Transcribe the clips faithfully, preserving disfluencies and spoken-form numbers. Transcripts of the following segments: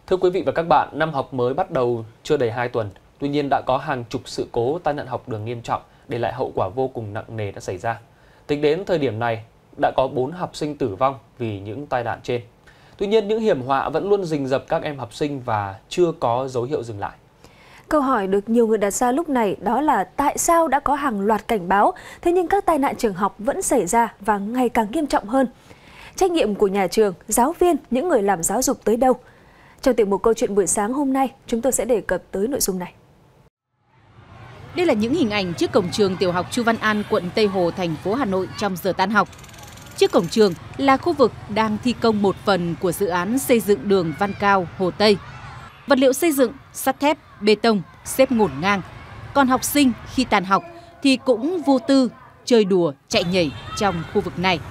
Thưa quý vị và các bạn, năm học mới bắt đầu chưa đầy hai tuần, tuy nhiên đã có hàng chục sự cố tai nạn học đường nghiêm trọng, để lại hậu quả vô cùng nặng nề đã xảy ra. Tính đến thời điểm này, đã có bốn học sinh tử vong vì những tai nạn trên. Tuy nhiên, những hiểm họa vẫn luôn rình rập các em học sinh và chưa có dấu hiệu dừng lại. Câu hỏi được nhiều người đặt ra lúc này đó là tại sao đã có hàng loạt cảnh báo, thế nhưng các tai nạn trường học vẫn xảy ra và ngày càng nghiêm trọng hơn. Trách nhiệm của nhà trường, giáo viên, những người làm giáo dục tới đâu? Trong tiểu mục Câu chuyện buổi sáng hôm nay, chúng tôi sẽ đề cập tới nội dung này. Đây là những hình ảnh trước cổng trường tiểu học Chu Văn An, quận Tây Hồ, thành phố Hà Nội trong giờ tan học. Trước cổng trường là khu vực đang thi công một phần của dự án xây dựng đường Văn Cao, Hồ Tây. Vật liệu xây dựng, sắt thép, bê tông xếp ngổn ngang. Còn học sinh khi tan học thì cũng vô tư, chơi đùa, chạy nhảy trong khu vực này.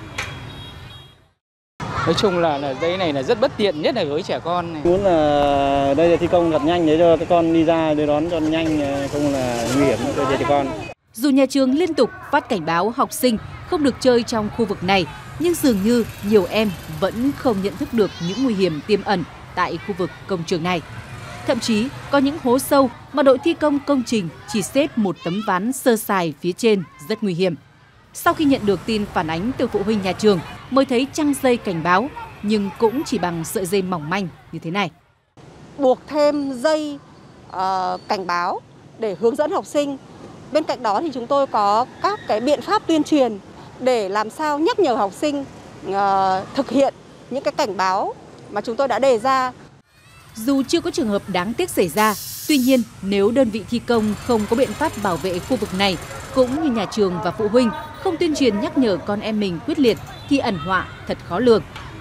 Nói chung là, là dây này là rất bất tiện, nhất là với trẻ con này. Muốn là đây là thi công thật nhanh để cho các con đi ra đưa đón cho nhanh, không là nguy hiểm cho trẻ con. Dù nhà trường liên tục phát cảnh báo học sinh không được chơi trong khu vực này, nhưng dường như nhiều em vẫn không nhận thức được những nguy hiểm tiềm ẩn tại khu vực công trường này. Thậm chí có những hố sâu mà đội thi công công trình chỉ xếp một tấm ván sơ sài phía trên rất nguy hiểm. Sau khi nhận được tin phản ánh từ phụ huynh nhà trường mới thấy trăng dây cảnh báo, nhưng cũng chỉ bằng sợi dây mỏng manh như thế này. Buộc thêm dây uh, cảnh báo để hướng dẫn học sinh. Bên cạnh đó thì chúng tôi có các cái biện pháp tuyên truyền để làm sao nhắc nhở học sinh uh, thực hiện những cái cảnh báo mà chúng tôi đã đề ra. Dù chưa có trường hợp đáng tiếc xảy ra, tuy nhiên nếu đơn vị thi công không có biện pháp bảo vệ khu vực này, cũng như nhà trường và phụ huynh không tuyên truyền nhắc nhở con em mình quyết liệt thì ẩn họa thật khó lường.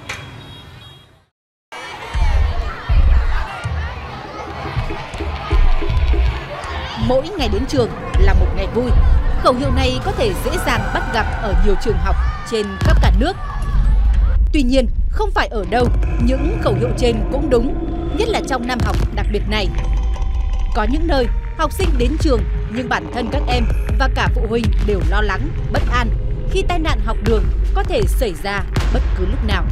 Mỗi ngày đến trường là một ngày vui. Khẩu hiệu này có thể dễ dàng bắt gặp ở nhiều trường học trên khắp cả nước. Tuy nhiên, không phải ở đâu những khẩu hiệu trên cũng đúng, nhất là trong năm học đặc biệt này. Có những nơi học sinh đến trường nhưng bản thân các em và cả phụ huynh đều lo lắng, bất an khi tai nạn học đường có thể xảy ra bất cứ lúc nào.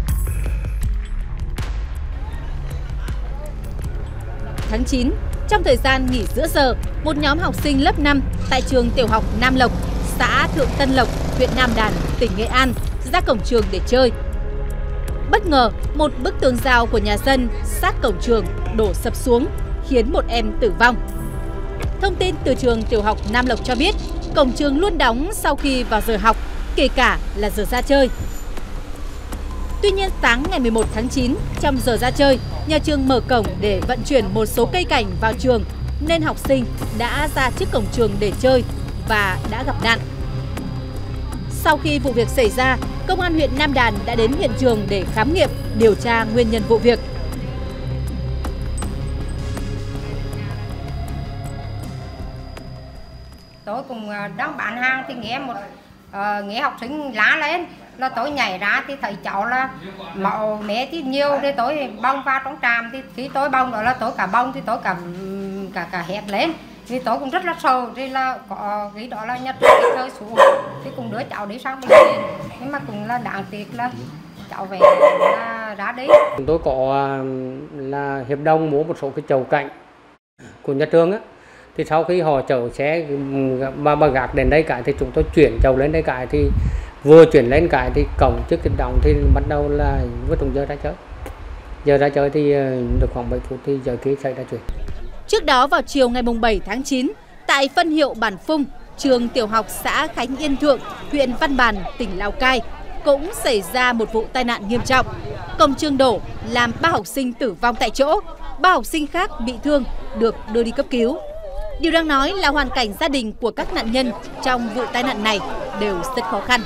Tháng chín, trong thời gian nghỉ giữa giờ, một nhóm học sinh lớp năm tại trường tiểu học Nam Lộc, xã Thượng Tân Lộc, huyện Nam Đàn, tỉnh Nghệ An ra cổng trường để chơi. Bất ngờ, một bức tường rào của nhà dân sát cổng trường đổ sập xuống, khiến một em tử vong. Thông tin từ trường tiểu học Nam Lộc cho biết, cổng trường luôn đóng sau khi vào giờ học, kể cả là giờ ra chơi. Tuy nhiên, sáng ngày mười một tháng chín, trong giờ ra chơi, nhà trường mở cổng để vận chuyển một số cây cảnh vào trường, nên học sinh đã ra trước cổng trường để chơi và đã gặp nạn. Sau khi vụ việc xảy ra, Công an huyện Nam Đàn đã đến hiện trường để khám nghiệm, điều tra nguyên nhân vụ việc. Tôi cũng đang bán hàng thì nghe một uh, nghe học sinh lá lên, là tôi nhảy ra thì thấy cháu là máu mé thì nhiều, thì tôi bong vào trong tràm, thì khi tôi bong đó là tôi cả bong thì tôi cả cả cả hét lên, thì tôi cũng rất là sợ, thì là có cái đó là nhặt cái rơi xuống thì cũng đứa cháu đi sang bệnh viện, nhưng mà cũng là đáng tiếc là cháu về là ra đi. Chúng tôi có là hiệp đồng mua một số cái chậu cảnh của nhà trường á, thì sau khi họ chở xe mà bà gạt đến đây cái thì chúng tôi chuyển chậu lên đây cái, thì vừa chuyển lên cái thì cổng trước cái động thì bắt đầu là với trùng giờ ra chơi. Giờ ra chơi thì được khoảng bảy phút thì giờ kia xảy ra chuyện. Trước đó vào chiều ngày bảy tháng chín, tại phân hiệu Bản Phung, trường tiểu học xã Khánh Yên Thượng, huyện Văn Bàn, tỉnh Lào Cai, cũng xảy ra một vụ tai nạn nghiêm trọng. Cổng trường đổ làm ba học sinh tử vong tại chỗ, ba học sinh khác bị thương được đưa đi cấp cứu. Điều đáng nói là hoàn cảnh gia đình của các nạn nhân trong vụ tai nạn này đều rất khó khăn.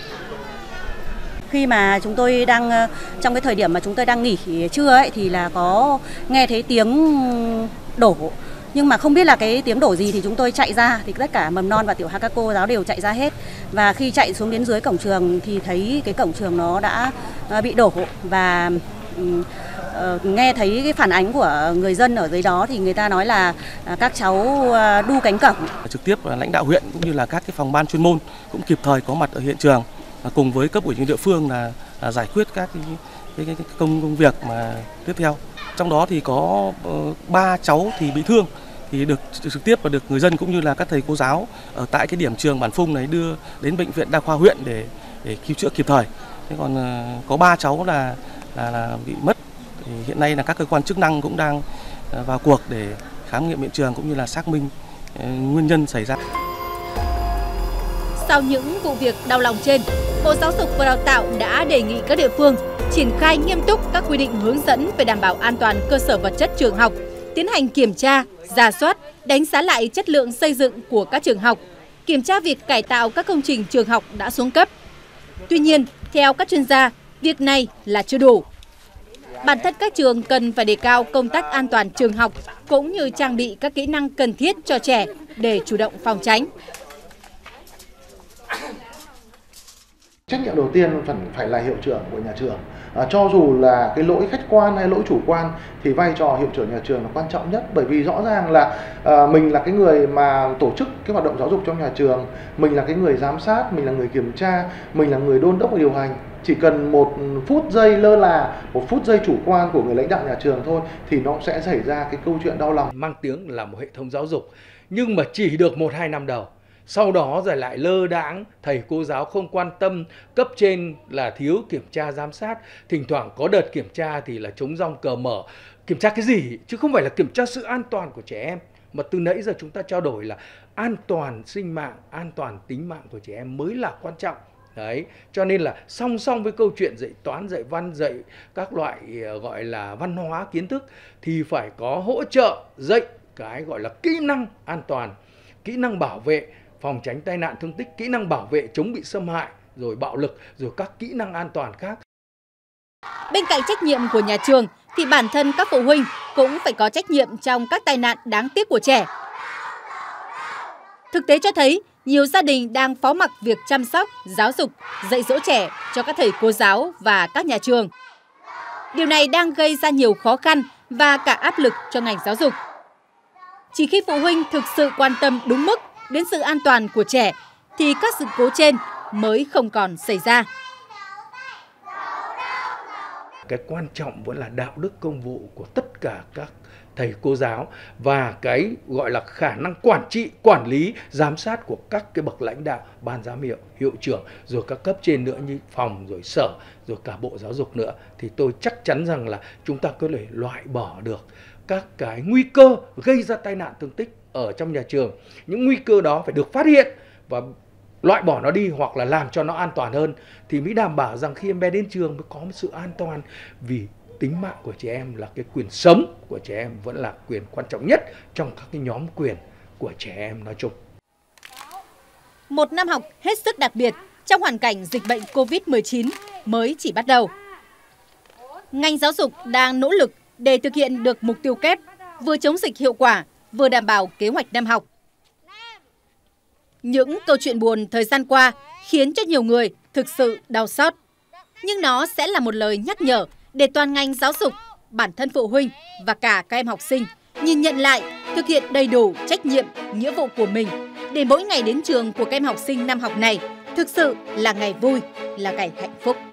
Khi mà chúng tôi đang trong cái thời điểm mà chúng tôi đang nghỉ trưa ấy thì là có nghe thấy tiếng đổ, nhưng mà không biết là cái tiếng đổ gì thì chúng tôi chạy ra, thì tất cả mầm non và tiểu học các cô giáo đều chạy ra hết. Và khi chạy xuống đến dưới cổng trường thì thấy cái cổng trường nó đã bị đổ, và uh, nghe thấy cái phản ánh của người dân ở dưới đó thì người ta nói là uh, các cháu uh, đu cánh cổng. Trực tiếp lãnh đạo huyện cũng như là các cái phòng ban chuyên môn cũng kịp thời có mặt ở hiện trường, cùng với cấp ủy chính địa phương là, là giải quyết các cái, cái, cái công, công việc mà tiếp theo. trong đó thì có ba cháu thì bị thương, thì được trực tiếp và được người dân cũng như là các thầy cô giáo ở tại cái điểm trường Bản Phung này đưa đến bệnh viện đa khoa huyện để để cứu chữa kịp thời. Thế còn có ba cháu là, là là bị mất. Thì hiện nay là các cơ quan chức năng cũng đang vào cuộc để khám nghiệm hiện trường cũng như là xác minh nguyên nhân xảy ra. Sau những vụ việc đau lòng trên, Bộ Giáo dục và Đào tạo đã đề nghị các địa phương triển khai nghiêm túc các quy định hướng dẫn về đảm bảo an toàn cơ sở vật chất trường học, tiến hành kiểm tra, rà soát, đánh giá lại chất lượng xây dựng của các trường học, kiểm tra việc cải tạo các công trình trường học đã xuống cấp. Tuy nhiên, theo các chuyên gia, việc này là chưa đủ. Bản thân các trường cần phải đề cao công tác an toàn trường học cũng như trang bị các kỹ năng cần thiết cho trẻ để chủ động phòng tránh. Trách nhiệm đầu tiên phải phải là hiệu trưởng của nhà trường. À, cho dù là cái lỗi khách quan hay lỗi chủ quan thì vai trò hiệu trưởng nhà trường là quan trọng nhất, bởi vì rõ ràng là à, mình là cái người mà tổ chức cái hoạt động giáo dục trong nhà trường, mình là cái người giám sát, mình là người kiểm tra, mình là người đôn đốc và điều hành. Chỉ cần một phút giây lơ là, một phút giây chủ quan của người lãnh đạo nhà trường thôi thì nó sẽ xảy ra cái câu chuyện đau lòng. Mang tiếng là một hệ thống giáo dục nhưng mà chỉ được một hai năm đầu. Sau đó rồi lại lơ đãng, thầy cô giáo không quan tâm, cấp trên là thiếu kiểm tra giám sát, thỉnh thoảng có đợt kiểm tra thì là trống rong cờ mở. Kiểm tra cái gì chứ không phải là kiểm tra sự an toàn của trẻ em. Mà từ nãy giờ chúng ta trao đổi là an toàn sinh mạng, an toàn tính mạng của trẻ em mới là quan trọng. Đấy, cho nên là song song với câu chuyện dạy toán, dạy văn, dạy các loại gọi là văn hóa kiến thức thì phải có hỗ trợ dạy cái gọi là kỹ năng an toàn, kỹ năng bảo vệ, phòng tránh tai nạn thương tích, kỹ năng bảo vệ chống bị xâm hại, rồi bạo lực, rồi các kỹ năng an toàn khác. Bên cạnh trách nhiệm của nhà trường thì bản thân các phụ huynh cũng phải có trách nhiệm trong các tai nạn đáng tiếc của trẻ. Thực tế cho thấy nhiều gia đình đang phó mặc việc chăm sóc, giáo dục, dạy dỗ trẻ cho các thầy cô giáo và các nhà trường. Điều này đang gây ra nhiều khó khăn và cả áp lực cho ngành giáo dục. Chỉ khi phụ huynh thực sự quan tâm đúng mức đến sự an toàn của trẻ thì các sự cố trên mới không còn xảy ra. Cái quan trọng vẫn là đạo đức công vụ của tất cả các thầy cô giáo và cái gọi là khả năng quản trị, quản lý, giám sát của các cái bậc lãnh đạo, ban giám hiệu, hiệu trưởng, rồi các cấp trên nữa như phòng, rồi sở, rồi cả Bộ Giáo dục nữa. Thì tôi chắc chắn rằng là chúng ta có thể loại bỏ được các cái nguy cơ gây ra tai nạn thương tích ở trong nhà trường. Những nguy cơ đó phải được phát hiện và loại bỏ nó đi hoặc là làm cho nó an toàn hơn thì mới đảm bảo rằng khi em bé đến trường mới có một sự an toàn, vì tính mạng của trẻ em là cái quyền sống của trẻ em vẫn là quyền quan trọng nhất trong các cái nhóm quyền của trẻ em nói chung. Một năm học hết sức đặc biệt trong hoàn cảnh dịch bệnh Covid mười chín mới chỉ bắt đầu. Ngành giáo dục đang nỗ lực để thực hiện được mục tiêu kép vừa chống dịch hiệu quả, vừa đảm bảo kế hoạch năm học. Những câu chuyện buồn thời gian qua khiến cho nhiều người thực sự đau xót. Nhưng nó sẽ là một lời nhắc nhở để toàn ngành giáo dục, bản thân phụ huynh và cả các em học sinh nhìn nhận lại, thực hiện đầy đủ trách nhiệm, nghĩa vụ của mình để mỗi ngày đến trường của các em học sinh năm học này thực sự là ngày vui, là ngày hạnh phúc.